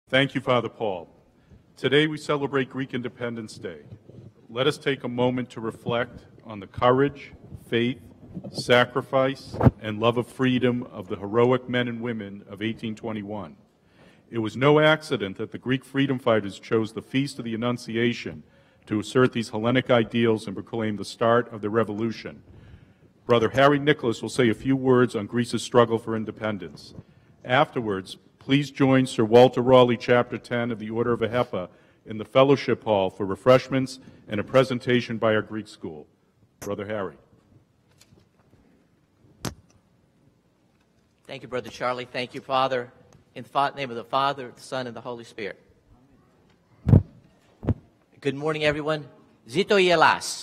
Thank you, Father Paul. Today we celebrate Greek Independence Day. Let us take a moment to reflect on the courage, faith, sacrifice, and love of freedom of the heroic men and women of 1821. It was no accident that the Greek freedom fighters chose the Feast of the Annunciation to assert these Hellenic ideals and proclaim the start of the revolution. Brother Harry Nicholas will say a few words on Greece's struggle for independence. Afterwards, please join Sir Walter Raleigh, Chapter 10 of the Order of Ahepa, in the Fellowship Hall for refreshments and a presentation by our Greek school. Brother Harry. Thank you, Brother Charlie. Thank you, Father. In the name of the Father, the Son, and the Holy Spirit. Good morning, everyone. Zito Ielas.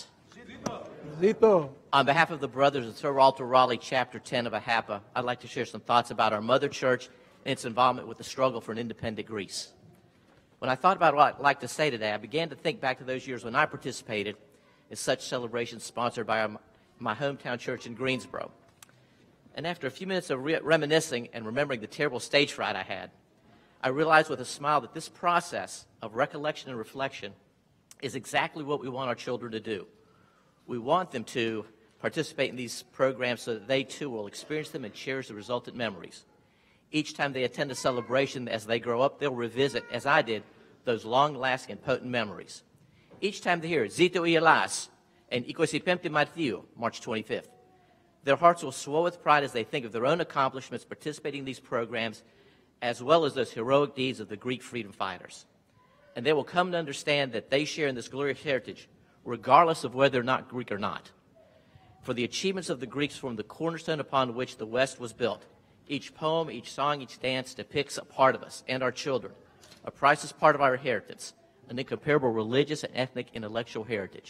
Zito. On behalf of the brothers of Sir Walter Raleigh, Chapter 10 of AHAPA, I'd like to share some thoughts about our mother church and its involvement with the struggle for an independent Greece. When I thought about what I'd like to say today, I began to think back to those years when I participated in such celebrations sponsored by my hometown church in Greensboro. And after a few minutes of reminiscing and remembering the terrible stage fright I had, I realized with a smile that this process of recollection and reflection is exactly what we want our children to do. We want them to participate in these programs so that they too will experience them and cherish the resultant memories. Each time they attend a celebration as they grow up, they'll revisit, as I did, those long-lasting and potent memories. Each time they hear Zito Ielas and Ikosipemti Martiu, March 25th, their hearts will swell with pride as they think of their own accomplishments participating in these programs, as well as those heroic deeds of the Greek freedom fighters. And they will come to understand that they share in this glorious heritage, regardless of whether they're not Greek or not. For the achievements of the Greeks form the cornerstone upon which the West was built. Each poem, each song, each dance depicts a part of us and our children, a priceless part of our inheritance, an incomparable religious and ethnic intellectual heritage.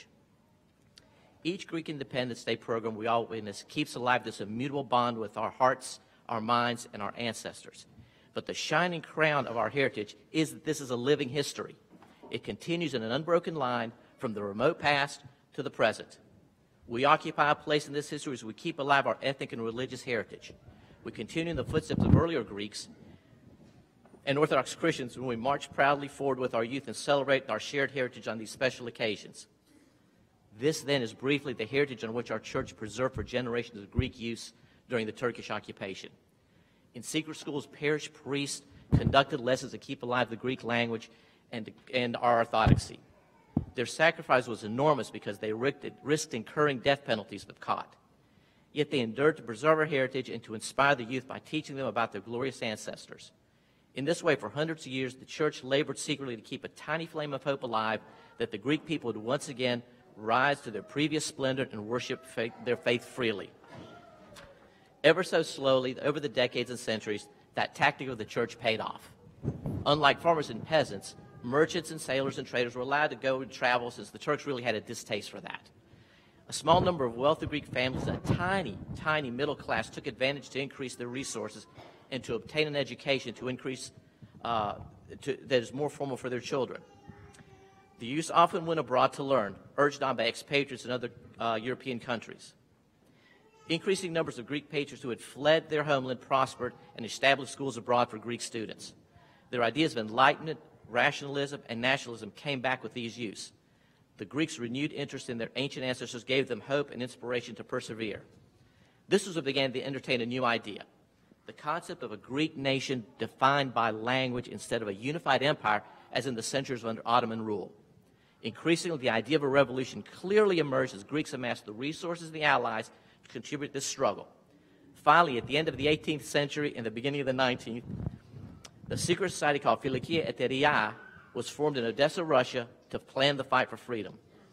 Each Greek Independence Day program we all witness keeps alive this immutable bond with our hearts, our minds, and our ancestors. But the shining crown of our heritage is that this is a living history. It continues in an unbroken line from the remote past to the present. We occupy a place in this history as we keep alive our ethnic and religious heritage. We continue in the footsteps of earlier Greeks and Orthodox Christians when we march proudly forward with our youth and celebrate our shared heritage on these special occasions. This, then, is briefly the heritage on which our church preserved for generations of Greek use during the Turkish occupation. In secret schools, parish priests conducted lessons to keep alive the Greek language and our orthodoxy. Their sacrifice was enormous because they risked incurring death penalties if caught. Yet they endured to preserve our heritage and to inspire the youth by teaching them about their glorious ancestors. In this way, for hundreds of years, the church labored secretly to keep a tiny flame of hope alive that the Greek people would once again rise to their previous splendor and worship their faith freely. Ever so slowly, over the decades and centuries, that tactic of the church paid off. Unlike farmers and peasants, merchants and sailors and traders were allowed to go and travel since the Turks really had a distaste for that. A small number of wealthy Greek families and a tiny middle class took advantage to increase their resources and to obtain an education to increase that is more formal for their children. The youth often went abroad to learn, urged on by expatriates in other European countries. Increasing numbers of Greek patriots who had fled their homeland prospered and established schools abroad for Greek students. Their ideas of enlightenment, rationalism, and nationalism came back with these youths. The Greeks' renewed interest in their ancient ancestors gave them hope and inspiration to persevere. This was what began to entertain a new idea, the concept of a Greek nation defined by language instead of a unified empire as in the centuries under Ottoman rule. Increasingly, the idea of a revolution clearly emerged as Greeks amassed the resources of the Allies to contribute to this struggle. Finally, at the end of the 18th century and the beginning of the 19th, the secret society called Filikia Eteria was formed in Odessa, Russia, to plan the fight for freedom.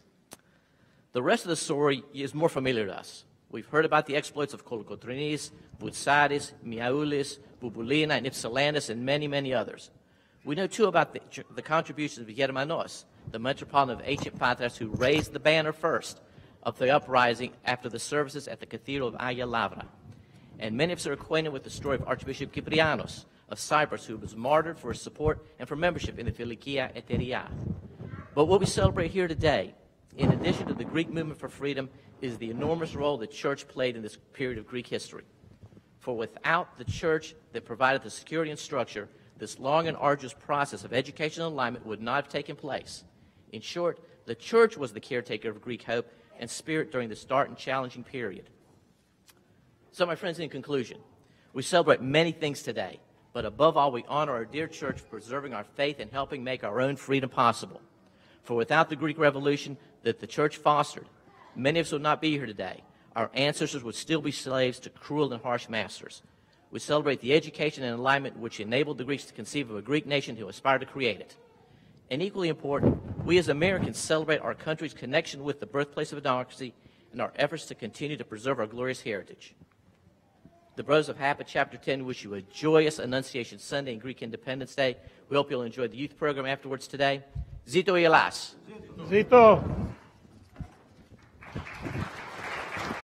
The rest of the story is more familiar to us. We've heard about the exploits of Kolokotrinis, Boutsaris, Miaoulis, Bubulina, and Ypsilantis, and many, many others. We know, too, about the contributions of Germanos, the metropolitan of ancient Patras, who raised the banner first of the uprising after the services at the Cathedral of Agia Lavra. And many of us are acquainted with the story of Archbishop Kyprianos of Cyprus, who was martyred for his support and for membership in the Filikia Eteria. But what we celebrate here today, in addition to the Greek movement for freedom, is the enormous role the church played in this period of Greek history. For without the church that provided the security and structure, this long and arduous process of educational alignment would not have taken place. In short, the church was the caretaker of Greek hope and spirit during this dark and challenging period. So, my friends, in conclusion, we celebrate many things today, but above all, we honor our dear church for preserving our faith and helping make our own freedom possible. For without the Greek Revolution that the church fostered, many of us would not be here today. Our ancestors would still be slaves to cruel and harsh masters. We celebrate the education and alignment which enabled the Greeks to conceive of a Greek nation to aspire to create it. And equally important, we as Americans celebrate our country's connection with the birthplace of democracy and our efforts to continue to preserve our glorious heritage. The Brothers of HAPA Chapter 10 wish you a joyous Annunciation Sunday and Greek Independence Day. We hope you'll enjoy the youth program afterwards today. Zito Ilas. Zito.